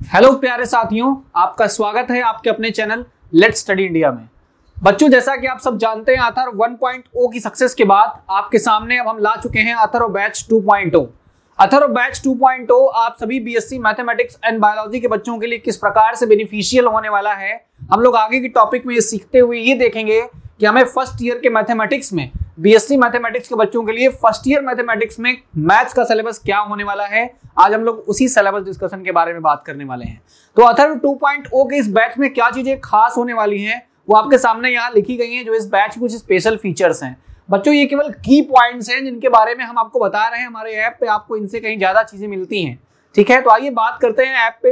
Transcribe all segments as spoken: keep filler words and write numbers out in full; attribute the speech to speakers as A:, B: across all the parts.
A: Hello प्यारे साथियों, आपका स्वागत है आपके अपने चैनल लेट्स स्टडी इंडिया में। बच्चों, जैसा कि आप सब जानते हैं, अथर्व वन पॉइंट ओ की सक्सेस के बाद आपके सामने अब हम ला चुके हैं Atharv batch two point O. Atharv batch two point O आप सभी बीएससी मैथमेटिक्स एंड बायोलॉजी के बच्चों के लिए किस प्रकार से बेनिफिशियल होने वाला है, हम लोग आगे की टॉपिक में ये सीखते हुए ये देखेंगे कि हमें फर्स्ट ईयर के मैथमेटिक्स में, बीएससी मैथमेटिक्स के बच्चों के लिए फर्स्ट ईयर मैथमेटिक्स में मैथ्स का सिलेबस क्या होने वाला है। आज हम लोग उसी सिलेबस डिस्कशन के बारे में बात करने वाले हैं। तो अथर्व टू पॉइंट ओ के इस बैच में क्या चीजें खास होने वाली हैं वो आपके सामने यहाँ लिखी गई हैं, जो इस बैच के कुछ स्पेशल फीचर्स हैं। बच्चों, ये केवल की पॉइंट्स हैं जिनके बारे में हम आपको बता रहे हैं। हमारे ऐप पे आपको इनसे कहीं ज्यादा चीजें मिलती हैं, ठीक है। तो आइए बात करते हैं ऐप पे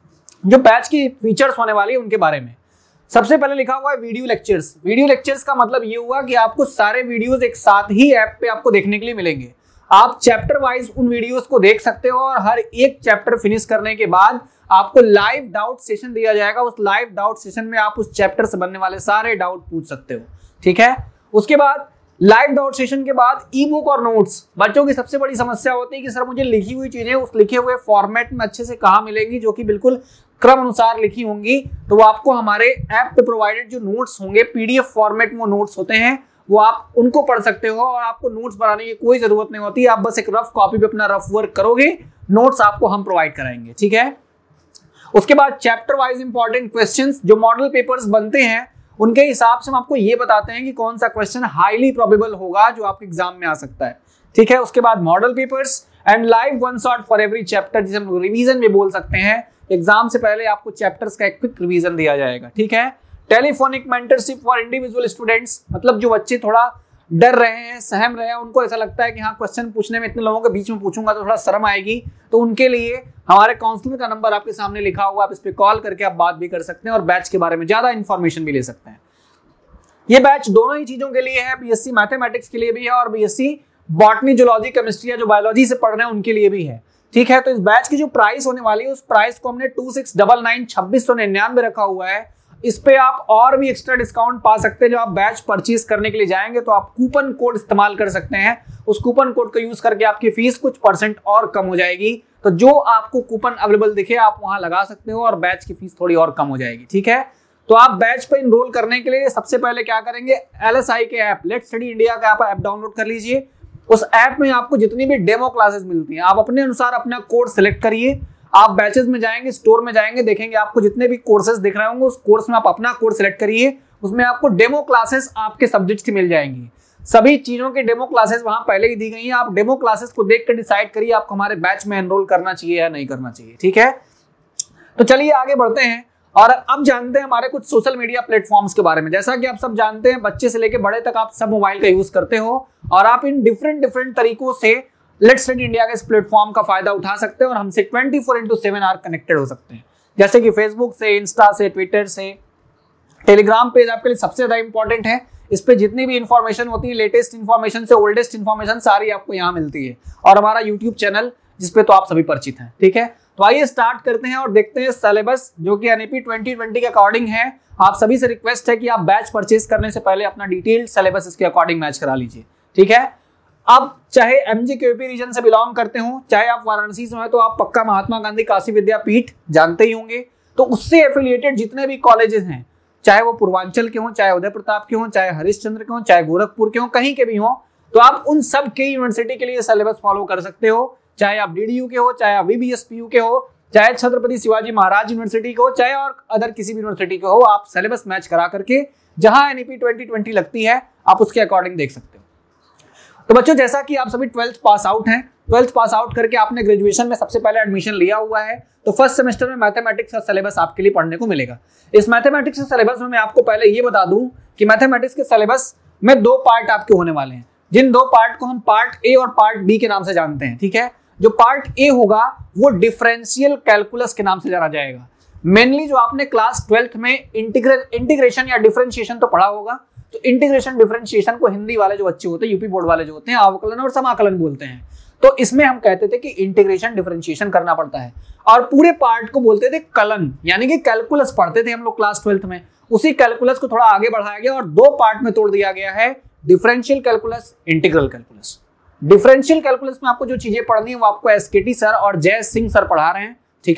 A: जो बैच की फीचर्स होने वाली है उनके बारे में। सबसे पहले लिखा हुआ है वीडियो लेक्चर्स। वीडियो लेक्चर्स का मतलब ये हुआ कि आपको सारे वीडियोस एक साथ ही ऐप पे आपको देखने के लिए मिलेंगे। आप चैप्टर वाइज उन वीडियोस को देख सकते हो और हर एक चैप्टर फिनिश करने के बाद आपको लाइव डाउट सेशन दिया जाएगा। उस लाइव डाउट सेशन में आप उस चैप्टर से बनने वाले सारे डाउट पूछ सकते हो, ठीक है। उसके बाद लाइव डाउट सेशन के बाद ई बुक और नोट्स। बच्चों की सबसे बड़ी समस्या होती है कि सर मुझे लिखी हुई चीजें उस लिखे हुए फॉर्मेट में अच्छे से कहाँ मिलेंगी, जो कि बिल्कुल क्रम अनुसार लिखी होंगी। तो वो आपको हमारे ऐप पे प्रोवाइडेड जो नोट्स होंगे, पीडीएफ फॉर्मेट में वो नोट्स होते हैं, वो आप उनको पढ़ सकते हो और आपको नोट्स बनाने की कोई जरूरत नहीं होती। आप बस एक रफ कॉपी पे अपना रफ वर्क करोगे, नोट्स आपको हम प्रोवाइड कराएंगे, ठीक है। उसके बाद चैप्टर वाइज इंपॉर्टेंट क्वेश्चंस, जो मॉडल पेपर्स बनते हैं उनके हिसाब से हम आपको ये बताते हैं कि कौन सा क्वेश्चन हाईली प्रोबेबल होगा जो आपके एग्जाम में आ सकता है, ठीक है। उसके बाद model papers and live one shot for every chapter, जिसे हम रिवीजन भी बोल सकते हैं। एग्जाम से पहले आपको चैप्टर्स का एक क्विक रिवीजन दिया जाएगा, ठीक है। Telephonic mentorship for individual students, मतलब जो बच्चे थोड़ा डर रहे हैं, सहम रहे हैं, उनको ऐसा लगता है कि हाँ क्वेश्चन पूछने में इतने लोगों के बीच में पूछूंगा तो थोड़ा शर्म आएगी, तो उनके लिए हमारे काउंसलर का नंबर आपके सामने लिखा हुआ, आप इस पे कॉल करके आप बात भी कर सकते हैं और बैच के बारे में ज्यादा इंफॉर्मेशन भी ले सकते हैं। ये बैच दोनों ही चीजों के लिए है, बीएससी मैथमेटिक्स के लिए भी है और बीएससी बॉटनी, जूलॉजी, केमिस्ट्री या जो बायोलॉजी से पढ़ रहे हैं उनके लिए भी है, ठीक है। तो इस बैच की जो प्राइस होने वाली है उस प्राइस को हमने टू सिक्स डबल नाइन छब्बीस सौ निन्यानवे रखा हुआ है। इस पे आप और भी एक्स्ट्रा डिस्काउंट पा सकते हैं। जब आप बैच परचेज करने के लिए जाएंगे तो आप कूपन कोड इस्तेमाल कर सकते हैं। उस कूपन कोड को यूज करके आपकी फीस कुछ परसेंट और कम हो जाएगी। तो जो आपको कूपन अवेलेबल दिखे आप वहां लगा सकते हो और बैच की फीस थोड़ी और कम हो जाएगी, ठीक है। तो आप बैच पे इनरोल करने के लिए सबसे पहले क्या करेंगे, एलएसआई के ऐप, लेट्स स्टडी इंडिया का आप ऐप डाउनलोड कर लीजिए। उस ऐप में आपको जितनी भी डेमो क्लासेस मिलती हैं, आप अपने अनुसार अपना कोर्स सिलेक्ट करिए। आप बैचेस में जाएंगे, स्टोर में जाएंगे, देखेंगे आपको जितने भी कोर्सेज दिख रहे होंगे, उस कोर्स में आप अपना कोर्स सिलेक्ट करिए। उसमें आपको डेमो क्लासेस आपके सब्जेक्ट की मिल जाएंगी। सभी चीजों की डेमो क्लासेस वहां पहले ही दी गई हैं। आप डेमो क्लासेस को देख कर डिसाइड करिए आपको हमारे बैच में एनरोल करना चाहिए या नहीं करना चाहिए, ठीक है। तो चलिए आगे बढ़ते हैं और अब जानते हैं हमारे कुछ सोशल मीडिया प्लेटफॉर्म्स के बारे में। जैसा कि आप सब जानते हैं, बच्चे से लेकर बड़े तक आप सब मोबाइल का यूज करते हो और आप इन डिफरेंट डिफरेंट तरीकों से लेट्स स्टडी इंडिया के इस प्लेटफॉर्म का फायदा उठा सकते हैं और हमसे twenty four into seven hour connected हो सकते हैं। जैसे कि फेसबुक से, इंस्टा से, ट्विटर से, टेलीग्राम पेज आपके लिए सबसे ज्यादा इंपॉर्टेंट है। इस पे जितनी भी इंफॉर्मेशन होती है, लेटेस्ट इंफॉर्मेशन से ओल्डेस्ट इंफॉर्मेशन, सारी आपको यहाँ मिलती है। और हमारा यूट्यूब चैनल जिसपे तो आप सभी परिचित हैं, ठीक है। तो आइए स्टार्ट करते हैं और देखते हैं सिलेबस जो कि एनईपी ट्वेंटी ट्वेंटी के अकॉर्डिंग है। आप सभी से रिक्वेस्ट है कि आप बैच परचेज करने से पहले अपना डिटेल्ड सिलेबस इसके अकॉर्डिंग मैच करा लीजिए, ठीक है। अब चाहे एमजी क्यूपी रीजन से बिलोंग करते हो, चाहे आप वाराणसी से हो, तो आप पक्का महात्मा गांधी काशी विद्यापीठ जानते ही होंगे। तो उससे एफिलिएटेड जितने भी कॉलेजेस हैं, चाहे वो पूर्वांचल के हों, चाहे उदय प्रताप के हों, चाहे हरिश्चंद्र के हों, चाहे गोरखपुर के हों, कहीं के भी हों, तो आप उन सब के यूनिवर्सिटी के लिए सिलेबस फॉलो कर सकते हो। चाहे आप डीडीयू के हो, चाहे आप वीबीएसपीयू के हो, चाहे छत्रपति शिवाजी महाराज यूनिवर्सिटी के हो, चाहे और अदर किसी भी यूनिवर्सिटी के हो, आप सिलेबस मैच करा करके जहां एनईपी ट्वेंटी ट्वेंटी लगती है आप उसके अकॉर्डिंग देख सकते हो। तो बच्चों, जैसा कि आप सभी ट्वेल्थ पास आउट हैं, ट्वेल्थ पास आउट करके आपने ग्रेजुएशन में सबसे पहले एडमिशन लिया हुआ है, तो फर्स्ट सेमेस्टर में मैथमेटिक्स का सिलेबस आपके लिए पढ़ने को मिलेगा। इस मैथमेटिक्स के सिलेबस में मैं आपको पहले ये बता दूं कि मैथमेटिक्स के सिलेबस में दो पार्ट आपके होने वाले हैं, जिन दो पार्ट को हम पार्ट ए और पार्ट बी के नाम से जानते हैं, ठीक है। जो पार्ट ए होगा वो डिफरेंशियल कैलकुलस के नाम से जाना जाएगा। मेनली जो आपने क्लास ट्वेल्थ में इंटीग्रे इंटीग्रेशन या डिफरेंशिएशन तो पढ़ा होगा, तो इंटीग्रेशन डिफरेंशिएशन को हिंदी वाले जो बच्चे होते हैं, यूपी बोर्ड वाले जो होते हैं, अवकलन और समाकलन बोलते हैं। तो इसमें हम कहते थे कि इंटीग्रेशन डिफरेंशिएशन करना पड़ता है और पूरे पार्ट को बोलते थे कलन, यानी कि कैलकुलस पढ़ते थे हम लोग क्लास ट्वेल्थ में। उसी कैलकुलस को थोड़ा आगे बढ़ाया गया और दो पार्ट में तोड़ दिया गया है, differential calculus, integral calculus. Differential calculus में आपको जो चीजें पढ़नी है वो आपको एसकेटी सर और जय सिंह सर पढ़ा रहे हैं, ठीक है।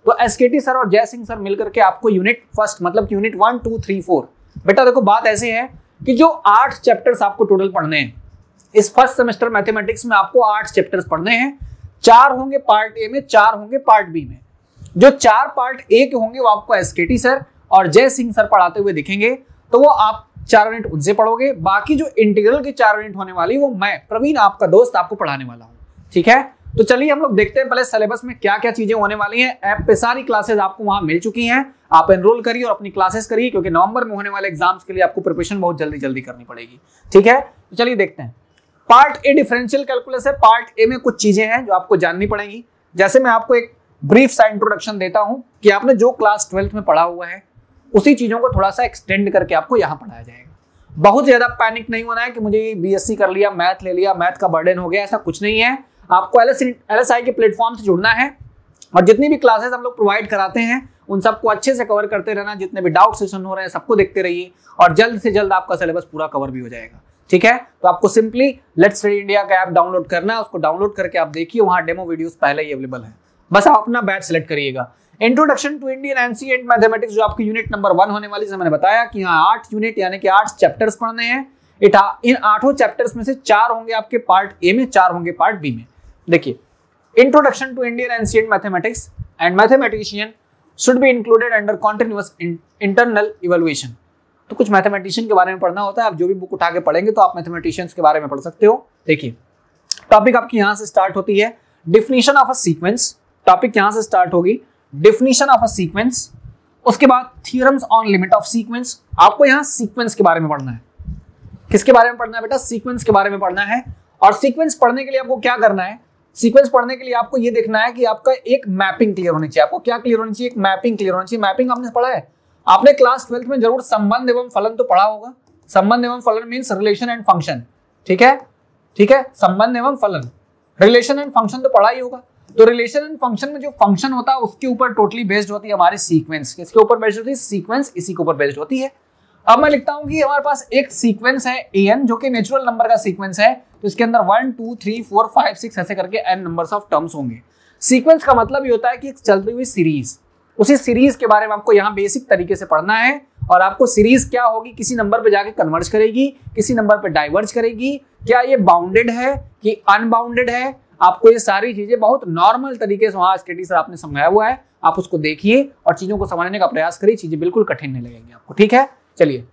A: तो एसकेटी सर और जय सिंह सर मिलकर के आपको यूनिट फर्स्ट मतलब unit one two three four, बेटा देखो बात ऐसी है कि जो आठ चैप्टर्स आपको टोटल पढ़ने हैं इस फर्स्ट सेमेस्टर मैथमेटिक्स में, आपको आठ चैप्टर्स पढ़ने हैं। चार होंगे पार्ट ए में, चार होंगे पार्ट बी में। जो चार पार्ट ए के होंगे वो आपको एसकेटी सर और जय सिंह सर पढ़ाते हुए दिखेंगे, तो वो आप चार यूनिट उनसे पढ़ोगे। बाकी जो इंटीग्रल की चार यूनिट होने वाली वो मैं प्रवीण आपका दोस्त आपको पढ़ाने वाला हूँ, ठीक है। तो चलिए हम लोग देखते हैं पहले सिलेबस में क्या क्या चीजें होने वाली हैं। ऐप पे सारी क्लासेस आपको वहां मिल चुकी हैं, आप एनरोल करिए और अपनी क्लासेस करिए, क्योंकि नवंबर में होने वाले एग्जाम्स के लिए आपको प्रिपरेशन बहुत जल्दी जल्दी करनी पड़ेगी, ठीक है। तो चलिए देखते हैं। पार्ट ए डिफरेंशियल कैलकुलस है। पार्ट ए में कुछ चीजें हैं जो आपको जाननी पड़ेंगी। जैसे मैं आपको एक ब्रीफ सा इंट्रोडक्शन देता हूं कि आपने जो क्लास ट्वेल्थ में पढ़ा हुआ है उसी चीजों को थोड़ा सा एक्सटेंड करके आपको यहाँ पढ़ाया जाएगा। बहुत ज्यादा पैनिक नहीं होना है कि मुझे बीएससी कर लिया, मैथ ले लिया, मैथ का बर्डन हो गया, ऐसा कुछ नहीं है। आपको एलएसआई के प्लेटफॉर्म से जुड़ना है और जितनी भी क्लासेस हम लोग प्रोवाइड कराते हैं उन सबको अच्छे से कवर करते रहना। जितने भी डाउट सेशन हो रहे हैं सबको देखते रहिए और जल्द से जल्द आपका सिलेबस पूरा कवर भी हो जाएगा, ठीक है। तो आपको सिंपली लेट्स स्टडी इंडिया का ऐप डाउनलोड करना है, उसको डाउनलोड करके आप देखिए, वहां डेमो वीडियोस पहले ही अवेलेबल है। बस आप अपना बैच सिलेक्ट करिएगा। Introduction to Indian ancient mathematics जो आपकी यूनिट नंबर वन होने वाली है, मैंने बताया कि यहाँ आठ यूनिट यानी कि आठ चैप्टर्स पढ़ने हैं। इन आठों चैप्टर्स में से चार होंगे आपके पार्ट ए में, चार होंगे पार्ट बी में। देखिए, introduction to Indian ancient mathematics and mathematician should be included under continuous internal evaluation. तो कुछ मैथमेटिशियन के बारे में पढ़ना होता है, आप जो भी बुक उठा के पढ़ेंगे तो आप मैथमेटिशियंस के बारे में पढ़ सकते हो। देखिए, टॉपिक आपकी यहां से स्टार्ट होती है, definition of a sequence. Topic यहां से स्टार्ट होगी, डिफिनीशन ऑफ अ सीक्वेंस। उसके बाद theorems on limit of sequence. आपको यहां सीक्वेंस के बारे में पढ़ना है। किसके बारे में पढ़ना है बेटा? सीक्वेंस के बारे में पढ़ना है। और सीक्वेंस पढ़ने के लिए आपको क्या करना है? सीक्वेंस पढ़ने के लिए आपको ये देखना है कि आपका एक मैपिंग क्लियर होनी चाहिए। आपको क्या क्लियर होनी चाहिए? एक मैपिंग क्लियर होनी चाहिए। मैपिंग आपने पढ़ा है, आपने क्लास ट्वेल्थ में जरूर संबंध एवं फलन तो पढ़ा होगा। संबंध एवं फलन मीन्स रिलेशन एंड फंक्शन, ठीक है, ठीक है। संबंध एवं फलन, रिलेशन एंड फंक्शन तो पढ़ा ही होगा। तो रिलेशन एंड फंक्शन में जो फंक्शन होता है उसके ऊपर टोटली बेस्ड होती है हमारी सीक्वेंस। किसके ऊपर बेस्ड होती है? सीक्वेंस, इसी के ऊपर बेस्ड होती है। अब मैं लिखता हूं कि हमारे पास एक सीक्वेंस है एन जो कि नेचुरल नंबर का सीक्वेंस है, तो इसके अंदर one two three four five six ऐसे करके एन नंबर्स ऑफ टर्म्स होंगे। सीक्वेंस का मतलब ये होता है कि एक चलती हुई सीरीज, उसी सीरीज के बारे में आपको यहाँ बेसिक तरीके से पढ़ना है। और आपको सीरीज क्या होगी, किसी नंबर पे जाके कन्वर्ज करेगी, किसी नंबर पे डाइवर्ज करेगी, क्या ये बाउंडेड है कि अनबाउंडेड है, आपको ये सारी चीजें बहुत नॉर्मल तरीके से वहां एसकेटी सर आपने समझाया हुआ है। आप उसको देखिए और चीजों को समझने का प्रयास करिए, चीजें बिल्कुल कठिन नहीं लगेंगी आपको, ठीक है। चलिए,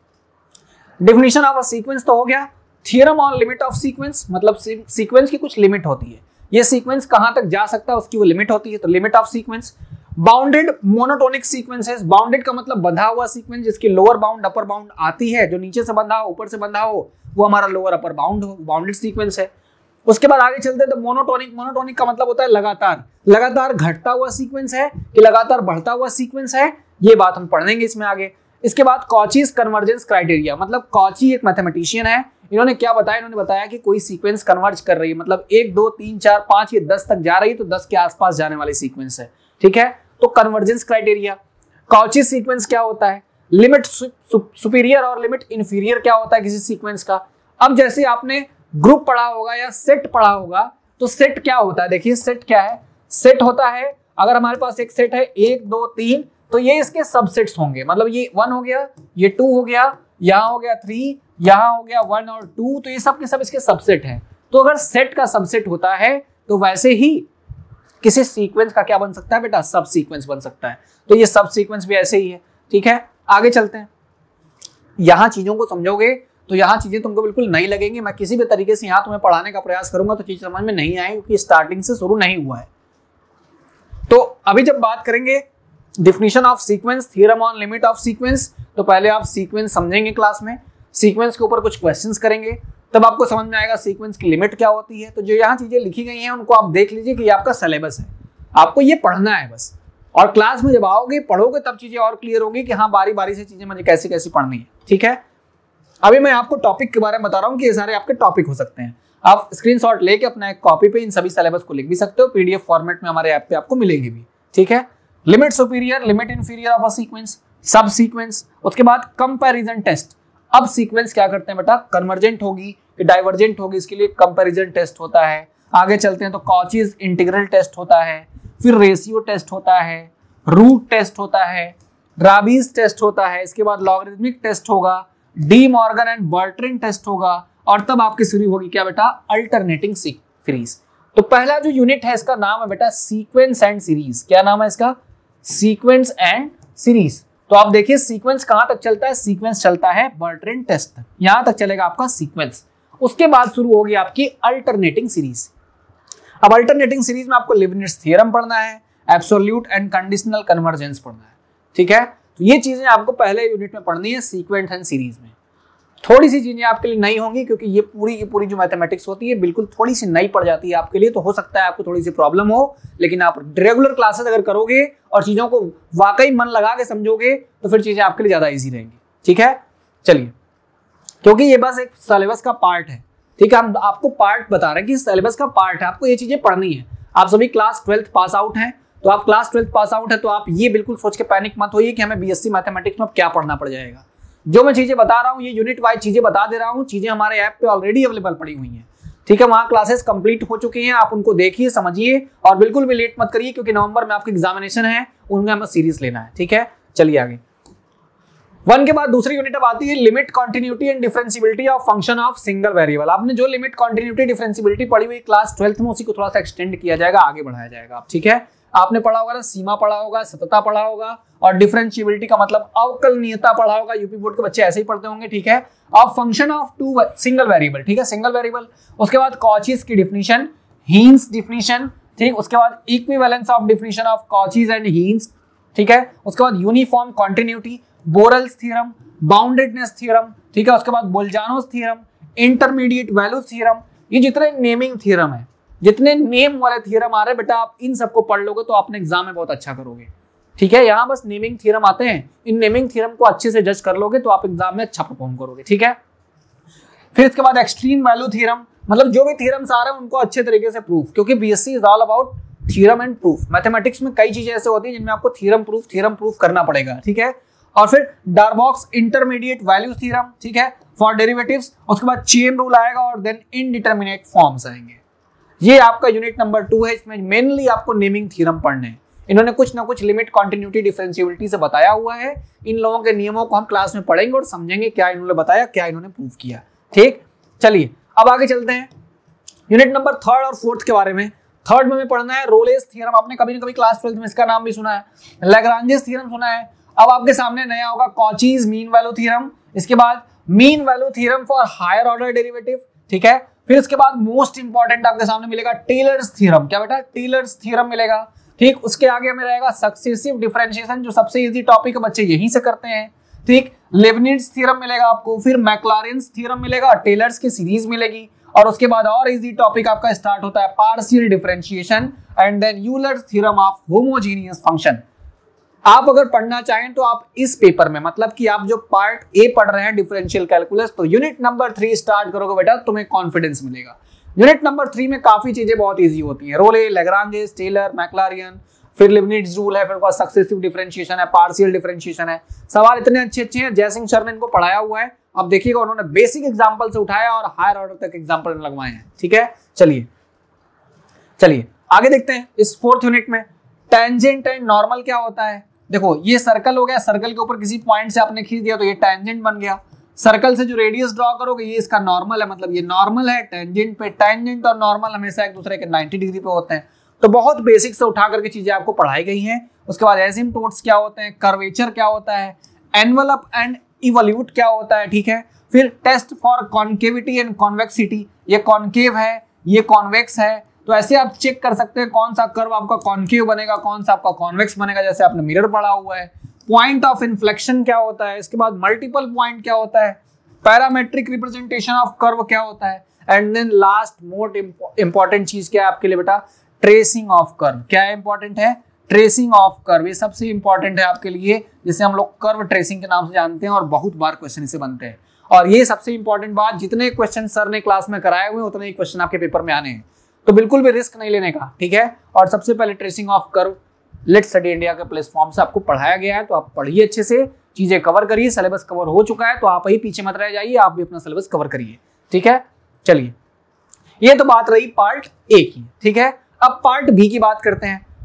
A: डिफिनीशन ऑफ अ सीक्वेंस तो हो गया। Theorem on limit of sequence, मतलब सीक्वेंस की कुछ लिमिट होती है, ये सीक्वेंस कहां तक जा सकता है उसकी वो लिमिट होती है, तो limit of sequence. Bounded monotonic sequences, bounded का मतलब बंधा हुआ सीक्वेंस जिसकी लोअर बाउंड अपर बाउंड आती है, जो नीचे से बंधा हो ऊपर से बंधा हो वो हमारा लोअर अपर बाउंड हो, बाउंडेड सीक्वेंस है। उसके बाद आगे चलते हैं तो मोनोटोनिक, मोनोटोनिक का मतलब होता है लगातार, लगातार घटता हुआ सीक्वेंस है कि लगातार बढ़ता हुआ सीक्वेंस है, ये बात हम पढ़ेंगे इसमें आगे। इसके बाद कॉचीज कन्वर्जेंस क्राइटेरिया, मतलब कॉची एक मैथमेटिशियन है, इन्होंने क्या बताया, इन्होंने बताया कि कोई सीक्वेंस कन्वर्ज कर रही है, मतलब एक दो तीन चार पांच ये दस तक जा रही है, तो दस के आसपास जाने वाली सीक्वेंस है, ठीक है। तो कन्वर्जेंस क्राइटेरिया। कॉची सीक्वेंस क्या होता है? लिमिट सुपीरियर और लिमिट इंफीरियर क्या होता है किसी सीक्वेंस का। अब जैसे आपने ग्रुप पढ़ा होगा या सेट पढ़ा होगा, तो सेट क्या होता है? देखिए सेट क्या है, सेट होता है अगर हमारे पास एक सेट है एक दो तीन, तो ये इसके सबसेट्स होंगे, मतलब ये वन हो गया, ये टू हो गया, यहाँ हो गया थ्री, यहाँ हो गया वन और टू, तो ये सब के सब इसके सबसेट हैं। तो अगर सेट का सबसेट होता है तो वैसे ही किसी सीक्वेंस का क्या बन सकता है बेटा? सब सीक्वेंस बन सकता है। तो ये सब सीक्वेंस भी ऐसे ही है, ठीक है। आगे चलते हैं, यहां चीजों को समझोगे तो यहाँ चीजें तुमको बिल्कुल नहीं लगेंगी। मैं किसी भी तरीके से यहाँ तुम्हें पढ़ाने का प्रयास करूंगा तो चीज समझ में नहीं आए, क्योंकि स्टार्टिंग से शुरू नहीं हुआ है। तो अभी जब बात करेंगे definition of sequence, theorem on limit of sequence, तो पहले आप सीक्वेंस समझेंगे क्लास में, सीक्वेंस के ऊपर कुछ क्वेश्चंस करेंगे, तब आपको समझ में आएगा सीक्वेंस की लिमिट क्या होती है। तो जो यहाँ चीजें लिखी गई हैं उनको आप देख लीजिए कि ये आपका सिलेबस है, आपको ये पढ़ना है बस। और क्लास में जब आओगे पढ़ोगे तब चीजें और क्लियर होगी कि हाँ बारी बारी से चीजें मुझे कैसी कैसी पढ़नी है, ठीक है। अभी मैं आपको टॉपिक के बारे में बता रहा हूँ कि ये सारे आपके टॉपिक हो सकते हैं। आप स्क्रीनशॉट लेके अपना एक कॉपी पे इन सभी सिलेबस को लिख भी सकते हो, पीडीएफ फॉर्मेट में हमारे ऐप पे आपको मिलेंगे भी, ठीक है। Limit superior, limit inferior of a sequence, subsequence. उसके बाद कंपैरिजन टेस्ट। अब सीक्वेंस क्या करते हैं बेटा? कन्वर्जेंट होगी कि डाइवर्जेंट होगी, इसके लिए कंपैरिजन टेस्ट होता है। आगे चलते हैं तो कॉचीज इंटीग्रल टेस्ट होता है, फिर रेशियो टेस्ट होता है, रूट टेस्ट होता है, राबीज टेस्ट होता है, इसके बाद लॉगरिथमिक टेस्ट होगा, de Morgan and Bertrand test होगा, और तब आपकी शुरू होगी क्या बेटा, अल्टरनेटिंग सीरीज। तो पहला जो यूनिट है इसका नाम है बेटा सीक्वेंस एंड सीरीज। क्या नाम है इसका, सीक्वेंस एंड सीरीज। तो आप देखिए सीक्वेंस कहां तक चलता है, सीक्वेंस चलता है बर्ट्रेन टेस्ट तक, यहां तक चलेगा आपका सीक्वेंस। उसके बाद शुरू होगी आपकी अल्टरनेटिंग सीरीज। अब अल्टरनेटिंग सीरीज में आपको लीबनिट्ज थ्योरम पढ़ना है, एब्सोल्यूट एंड कंडीशनल कन्वर्जेंस पढ़ना है, ठीक है। तो ये चीजें आपको पहले यूनिट में पढ़नी है सीक्वेंस एंड सीरीज में। थोड़ी सी चीजें आपके लिए नई होंगी क्योंकि ये पूरी की पूरी जो मैथमेटिक्स होती है बिल्कुल थोड़ी सी नई पड़ जाती है आपके लिए, तो हो सकता है आपको थोड़ी सी प्रॉब्लम हो, लेकिन आप रेगुलर क्लासेस अगर करोगे और चीजों को वाकई मन लगा के समझोगे तो फिर चीजें आपके लिए ज्यादा ईजी रहेंगी, ठीक है। चलिए, क्योंकि ये बस एक सिलेबस का पार्ट है, ठीक है, हम आपको पार्ट बता रहे हैं कि सिलेबस का पार्ट है, आपको ये चीजें पढ़नी है। आप सभी क्लास ट्वेल्थ पास आउट हैं, तो आप क्लास ट्वेल्थ पास आउट है तो आप ये बिल्कुल सोच के पैनिक मत होइए कि हमें बीएससी मैथमेटिक्स में क्या पढ़ना पड़ जाएगा। जो मैं चीजें बता रहा हूँ ये यूनिट वाइज चीजें बता दे रहा हूँ, चीजें हमारे ऐप पे ऑलरेडी अवेलेबल पड़ी हुई हैं, ठीक है। वहां क्लासेस कंप्लीट हो चुकी हैं, आप उनको देखिए, समझिए और बिल्कुल भी लेट मत करिए क्योंकि नवंबर में आपकी एग्जामिनेशन है, उनका हमें सीरीज लेना है, ठीक है। चलिए आगे, वन के बाद दूसरी यूनिट अब आती है limit continuity and differentiability of function of single variable. आपने जो लिमिट कॉन्टिन्यूटी डिफरेंशियबिलिटी पढ़ी हुई क्लास ट्वेल्थ में उसी को थोड़ा सा एक्सटेंड किया जाएगा, आगे बढ़ाया जाएगा, ठीक है। आपने पढ़ा होगा ना, सीमा पढ़ा होगा, सतता पढ़ा होगा, और डिफरेंशियबिलिटी का मतलब अवकलनीयता पढ़ा होगा, यूपी बोर्ड के बच्चे ऐसे ही पढ़ते होंगे, ठीक है। Of function of two single variable, ठीक है, सिंगल वेरिएबल। उसके बाद कॉचीज की डिफिनीशन, हीन्स डिफिनीशन, ठीक। उसके बाद equivalence of definition of Cauchy's and Heine's, ठीक है। उसके बाद uniform continuity, Borel's theorem, boundedness theorem, ठीक है। उसके बाद Bolzano's theorem, intermediate value theorem. ये जितने नेमिंग थ्योरम है, जितने नेम वाले थ्योरम आ रहे हैं बेटा, आप इन सबको पढ़ लोगे तो अपने एग्जाम में बहुत अच्छा करोगे, ठीक है। यहाँ बस नेमिंग थ्योरम आते हैं, इन नेमिंग थ्योरम को अच्छे से जज कर लोगे तो आप एग्जाम में अच्छा परफॉर्म करोगे, ठीक है। फिर इसके बाद एक्सट्रीम वैल्यू थ्योरम, मतलब जो भी थ्योरम्स आ रहे हैं उनको अच्छे तरीके से प्रूफ, क्योंकि BSc is all about theorem and proof. Mathematics में कई चीजें ऐसे होती हैं जिनमें आपको थ्योरम प्रूफ थ्योरम प्रूफ करना पड़ेगा, ठीक है। और फिर डार्बॉक्स इंटरमीडिएट वैल्यू थ्योरम, ठीक है, फॉर डेरिवेटिव्स। उसके बाद चेन रूल आएगा और देन इनडिटरमिनेट फॉर्म्स आएंगे। ये आपका यूनिट नंबर टू है, इसमें मेनली आपको नेमिंग थ्योरम पढ़ने हैं। इन्होंने कुछ ना कुछ लिमिट कॉन्टिन्यूटी डिफरेंशियबिलिटी से बताया हुआ है, इन लोगों के नियमों को हम क्लास में पढ़ेंगे और समझेंगे क्या इन्होंने बताया, क्या इन्होंने प्रूव किया, ठीक। चलिए अब आगे चलते हैं यूनिट नंबर थर्ड और फोर्थ के बारे में। थर्ड में हमें पढ़ना है रोलेस थ्योरम, आपने कभी ना कभी क्लास ट्वेल्थ में इसका नाम भी सुना है, लैग्रांजेस थ्योरम सुना है। अब आपके सामने नया होगा कॉचीज मीन वैल्यू थ्योरम, इसके बाद mean value theorem for higher order derivative, ठीक है। फिर उसके बाद मोस्ट इंपॉर्टेंट आपके सामने मिलेगा टेलर्स थ्योरम, क्या बेटा, टेलर्स थ्योरम मिलेगा, ठीक। उसके आगे हमें रहेगा सक्सेसिव डिफरेंशिएशन, जो सबसे इजी टॉपिक है, बच्चे यहीं से करते हैं, ठीक। लेबनिट्ज थ्योरम मिलेगा आपको, फिर मैक्लॉरेंस थ्योरम मिलेगा, टेलर्स की सीरीज मिलेगी, और उसके बाद और इजी टॉपिक आपका स्टार्ट होता है partial differentiation and then Euler's theorem of homogeneous function. आप अगर पढ़ना चाहें तो आप इस पेपर में, मतलब कि आप जो पार्ट ए पढ़ रहे हैं डिफरेंशियल कैलकुलस, तो यूनिट नंबर थ्री स्टार्ट करोगे बेटा, तुम्हें कॉन्फिडेंस मिलेगा। यूनिट नंबर थ्री में काफी चीजें बहुत इजी होती हैं, रोले, लैग्रांजेस, टेलर, मैक्लॉरियन, फिर लिबनिट्ज रूल है, फिर सक्सेसिव डिफरेंशिएशन है, पार्शियल डिफरेंशिएशन है। सवाल इतने अच्छे अच्छे हैं, जयसिंह सर ने इनको पढ़ाया हुआ है। अब देखिएगा उन्होंने बेसिक एग्जांपल से उठाया और हायर ऑर्डर तक एग्जांपल लगवाए हैं, ठीक है। चलिए चलिए आगे देखते हैं इस फोर्थ यूनिट में टेंजेंट एंड नॉर्मल क्या होता है। देखो ये सर्कल हो गया, सर्कल के ऊपर किसी पॉइंट से आपने खींच दिया तो ये टेंजेंट बन गया। सर्कल से जो रेडियस ड्रॉ करोगे ये इसका नॉर्मल है, मतलब ये नॉर्मल है टेंजेंट पे। टेंजेंट और नॉर्मल हमेशा एक दूसरे के नाइंटी डिग्री पे होते हैं। तो बहुत बेसिक से उठा करके चीजें आपको पढ़ाई गई हैं। उसके बाद एसिम्पटोट्स क्या होते हैं, कर्वेचर क्या होता है, एनवलप एंड इवोल्यूट क्या होता है, ठीक है। फिर test for concavity and convexity, ये कॉन्केव है ये कॉन्वेक्स है, तो ऐसे आप चेक कर सकते हैं कौन सा कर्व आपका कॉन्केव बनेगा, कौन सा आपका कॉन्वेक्स बनेगा, जैसे आपने मिरर पढ़ा हुआ है। पॉइंट ऑफ इन्फ्लेक्शन क्या होता है, इसके बाद मल्टीपल पॉइंट क्या होता है, पैरामेट्रिक रिप्रेजेंटेशन ऑफ कर्व क्या होता है, and then last most important चीज क्या है आपके लिए बेटा, ट्रेसिंग ऑफ कर्व। क्या इंपॉर्टेंट है, ट्रेसिंग ऑफ कर्व, ये सबसे इंपॉर्टेंट है आपके लिए, जिसे हम लोग कर्व ट्रेसिंग के नाम से जानते हैं और बहुत बार क्वेश्चन इससे बनते हैं। और ये सबसे इंपॉर्टेंट बात, जितने क्वेश्चन सर ने क्लास में कराए हुए उतने ही क्वेश्चन आपके पेपर में आने हैं, तो बिल्कुल भी रिस्क नहीं लेने का, ठीक है। और सबसे पहले tracing of curve let's study India के प्लेटफॉर्म से आपको पढ़ाया गया है, तो आप पढ़िए अच्छे से, चीजें कवर करिए। सिलेबस कवर हो चुका है तो आप ही पीछे मत रह जाइए, आप भी अपना सिलेबस कवर करिए, ठीक है। चलिए ये तो बात रही पार्ट ए की, ठीक है। अब पार्ट बी की बात करते हैं।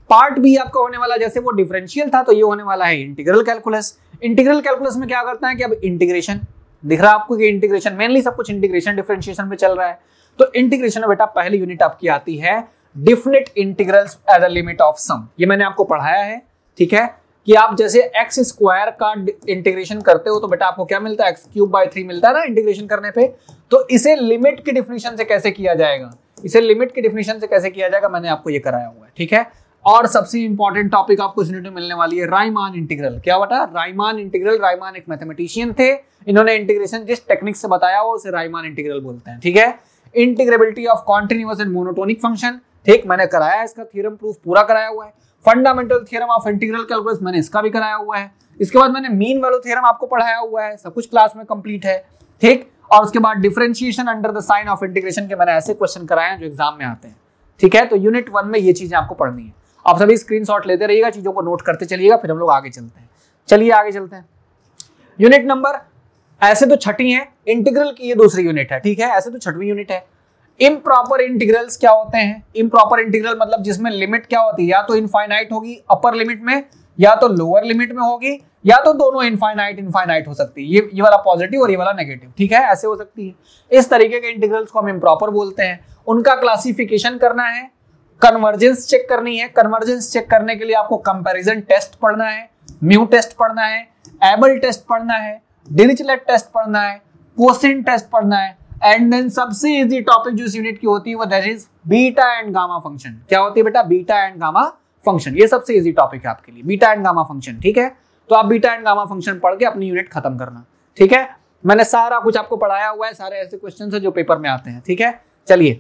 A: पार्ट बी आपका होने वाला, जैसे वो डिफरेंशियल था तो ये होने वाला है इंटीग्रल कैलकुलस। इंटीग्रल कैलकुलस में क्या करता है कि अब इंटीग्रेशन दिख रहा है आपको कि इंटीग्रेशन, मेनली सब कुछ इंटीग्रेशन डिफरेंशिएशन पे चल रहा है। तो इंटीग्रेशन में बेटा पहली यूनिट आपकी आती है definite integrals as a limit of sum. ये मैंने आपको पढ़ाया है, ठीक है, कि आप जैसे एक्स स्क्वायर का इंटीग्रेशन करते हो तो बेटा आपको क्या मिलता है, एक्स क्यूब बाई थ्री मिलता है ना इंटीग्रेशन करने पे। तो इसे लिमिट की डिफिनीशन से कैसे किया जाएगा, इसे लिमिट की डिफिनीशन से कैसे किया जाएगा, मैंने आपको ये कराया हुआ है, ठीक है। और सबसे इंपॉर्टेंट टॉपिक आपको इस यूनिट में मिलने वाली है राइमान इंटीग्रल। क्या बता, राइमान इंटीग्रल। राइमान एक मैथमेटिशियन थे, इन्होंने इंटीग्रेशन जिस टेक्निक से बताया वो उसे राइमान इंटीग्रल बोलते हैं, ठीक है। Integrability of continuous and monotonic function, ठीक, मैंने कराया है, इसका थ्योरम प्रूफ पूरा कराया हुआ है। Fundamental theorem of integral calculus, मैंने इसका भी कराया हुआ है। इसके बाद मैंने मीन वैल्यू थ्योरम आपको पढ़ाया हुआ है, सब कुछ क्लास में कंप्लीट है, ठीक। और उसके बाद differentiation under the sign of integration के मैंने ऐसे क्वेश्चन कराए हैं जो एग्जाम में आते हैं, ठीक है। तो यूनिट वन में ये चीजें आपको पढ़नी है। आप सभी स्क्रीनशॉट लेते रहिएगा, चीजों को नोट करते चलिएगा, फिर हम लोग आगे चलते हैं। चलिए आगे चलते हैं। यूनिट नंबर, ऐसे तो छठी है, इंटीग्रल की ये दूसरी यूनिट है, ठीक है, ऐसे तो छठवीं यूनिट है। इम्प्रॉपर इंटीग्रल्स क्या होते हैं? इम्प्रॉपर इंटीग्रल मतलब जिसमें लिमिट क्या होती है, या तो इनफाइनाइट होगी अपर लिमिट में, या तो लोअर लिमिट में होगी, या तो दोनों इनफाइनाइट इनफाइनाइट हो सकती है। ये ये वाला पॉजिटिव और ये वाला नेगेटिव, ठीक है, ऐसे हो सकती है। इस तरीके के इंटीग्रल्स को हम इम्प्रॉपर बोलते हैं। उनका क्लासिफिकेशन करना है, कन्वर्जेंस चेक करनी है। कन्वर्जेंस चेक करने के लिए आपको कंपैरिजन टेस्ट पढ़ना है, म्यू टेस्ट पढ़ना है, एबल टेस्ट पढ़ना है, डिरिचलेट टेस्ट पढ़ना है, कोसेंट टेस्ट पढ़ना है, एंड देन सबसे इजी टॉपिक जो इस यूनिट की होती है वो that is beta and gamma function. क्या होती है बेटा? Beta and gamma function. ये सबसे इजी टॉपिक है आपके लिए, बीटा एंड गामा फंक्शन, ठीक है। तो आप बीटा एंड गामा फंक्शन पढ़ के अपनी यूनिट खत्म करना, ठीक है। मैंने सारा कुछ आपको पढ़ाया हुआ है, सारे ऐसे क्वेश्चन है जो पेपर में आते हैं, ठीक है। चलिए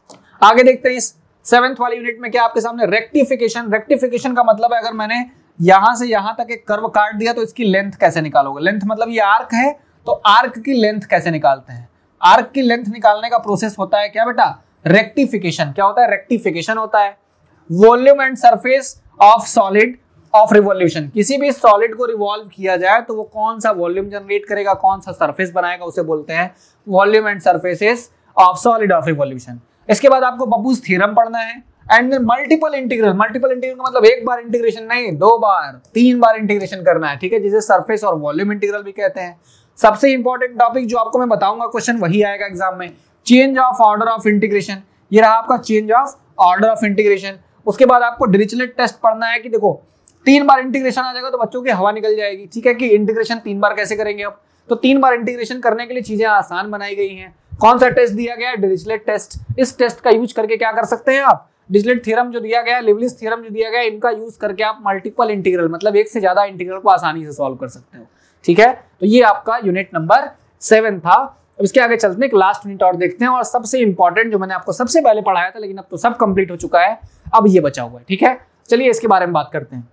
A: आगे देखते हैं। इस सेवेंथ वाली यूनिट में क्या आपके सामने रेक्टिफिकेशन। रेक्टिफिकेशन का मतलब है अगर मैंने यहां से यहां तक एक कर्व काट दिया तो इसकी लेंथ कैसे निकालोगे। लेंथ मतलब ये आर्क है तो आर्क की लेंथ कैसे निकालते हैं। आर्क की लेंथ निकालने का प्रोसेस होता है क्या बेटा? रेक्टिफिकेशन। क्या होता है? रेक्टिफिकेशन होता है volume and surface of solid of revolution. किसी भी सॉलिड को रिवॉल्व किया जाए तो वो कौन सा वॉल्यूम जनरेट करेगा, कौन सा सरफेस बनाएगा, उसे बोलते हैं volume and surfaces of solid of revolution. इसके बाद आपको बबूस थ्योरम पढ़ना है and then multiple integral. Multiple integral का मतलब एक बार इंटीग्रेशन नहीं, दो बार तीन बार इंटीग्रेशन करना है, ठीक है, जिसे सरफेस और वॉल्यूम इंटीग्रल भी कहते हैं। सबसे इंपॉर्टेंट टॉपिक जो आपको मैं बताऊंगा क्वेश्चन वही आएगा एग्जाम में, change of order of integration. ये रहा आपका change of order of integration. उसके बाद आपको डिरिचलेट टेस्ट पढ़ना है कि देखो तीन बार इंटीग्रेशन आ जाएगा तो बच्चों की हवा निकल जाएगी, ठीक है, कि इंटीग्रेशन तीन बार कैसे करेंगे अब। तो तीन बार इंटीग्रेशन करने के लिए चीजें आसान बनाई गई हैं। कौन सा टेस्ट दिया गया है? Dirichlet test. इस टेस्ट का यूज करके क्या कर सकते हैं आप? डिरिचलेट थ्योरम जो दिया गया है, लिवलिस थ्योरम जो दिया गया है, इनका यूज करके आप मल्टीपल इंटीग्रल मतलब एक से ज्यादा इंटीग्रल को आसानी से सॉल्व कर सकते हो, ठीक है। तो ये आपका यूनिट नंबर सेवन था। अब इसके आगे चलते हैं, एक लास्ट यूनिट और देखते हैं, और सबसे इंपॉर्टेंट जो मैंने आपको सबसे पहले पढ़ाया था लेकिन अब तो सब कंप्लीट हो चुका है, अब ये बचा हुआ है, ठीक है। चलिए इसके बारे में बात करते हैं।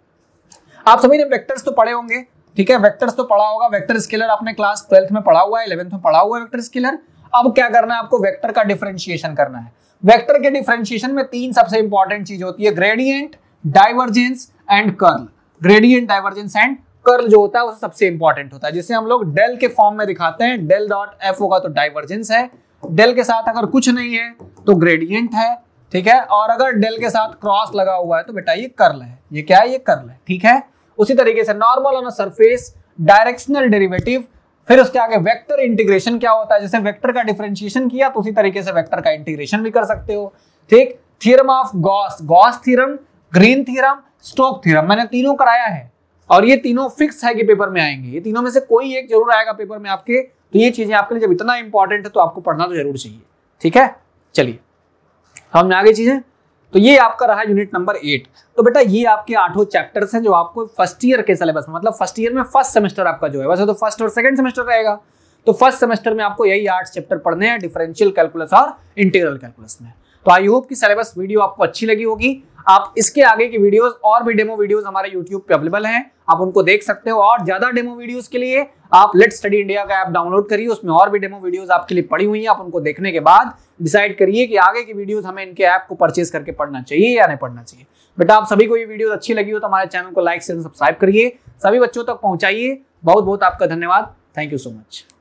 A: आप सभी ने वेक्टर्स तो पढ़े होंगे, ठीक है, वेक्टर्स तो पढ़ा होगा। वेक्टर स्केलर आपने क्लास ट्वेल्थ में पढ़ा हुआ है, इलेवेंथ में पढ़ा हुआ है वेक्टर स्केलर। अब क्या करना है आपको? वेक्टर का डिफरेंशिएशन करना है। वेक्टर के डिफरेंशिएशन में तीन सबसे इंपॉर्टेंट चीज होती है, gradient, divergence and curl. Gradient, divergence and curl जो होता है वो सबसे इंपॉर्टेंट होता है, जिसे हम लोग डेल के फॉर्म में दिखाते हैं। डेल डॉट एफ होगा तो डाइवर्जेंस है, डेल के साथ अगर कुछ नहीं है तो ग्रेडियंट है, ठीक है, और अगर डेल के साथ क्रॉस लगा हुआ है तो बेटा ये कर्ल है। ये क्या है? ये कर्ल है, ठीक है। उसी तरीके से normal on a surface, directional derivative, फिर उसके आगे वेक्टर इंटीग्रेशन क्या होता है, जैसे वेक्टर का डिफरेंशिएशन किया तो उसी तरीके से वेक्टर का इंटीग्रेशन भी कर सकते हो, ठीक। Theorem of Gauss, Gauss theorem, Green theorem, Stoke theorem, मैंने तीनों कराया है और ये तीनों फिक्स है कि पेपर में आएंगे। ये तीनों में से कोई एक जरूर आएगा पेपर में आपके। तो ये चीजें आपके लिए जब इतना इंपॉर्टेंट है तो आपको पढ़ना तो जरूर चाहिए, ठीक है। चलिए हम आगे चीजें, तो ये आपका रहा यूनिट नंबर एट। तो बेटा ये आपके आठों चैप्टर्स हैं जो आपको फर्स्ट ईयर के सिलेबस में, मतलब फर्स्ट ईयर में फर्स्ट सेमेस्टर आपका जो है, वैसे तो फर्स्ट और सेकंड सेमेस्टर रहेगा, तो फर्स्ट सेमेस्टर में आपको यही आठ चैप्टर पढ़ने हैं, डिफरेंशियल कैलकुलस और इंटीग्रल कैलकुलस में। तो आई होप कि सिलेबस वीडियो आपको अच्छी लगी होगी। आप इसके आगे की वीडियोस और भी डेमो वीडियोस हमारे यूट्यूब पे अवेलेबल हैं, आप उनको देख सकते हो। और ज्यादा डेमो वीडियोस के लिए आप लेट्स स्टडी इंडिया का ऐप डाउनलोड करिए, उसमें और भी डेमो वीडियोस आपके लिए पड़ी हुई हैं। आप उनको देखने के बाद डिसाइड करिए कि आगे की वीडियोस हमें इनके ऐप को परचेज करके पढ़ना चाहिए या नहीं पढ़ना चाहिए। बेटा आप सभी को ये वीडियो अच्छी लगी हो तो हमारे चैनल को लाइक शेयर सब्सक्राइब करिए, सभी बच्चों तक पहुंचाइए। बहुत बहुत आपका धन्यवाद। Thank you so much.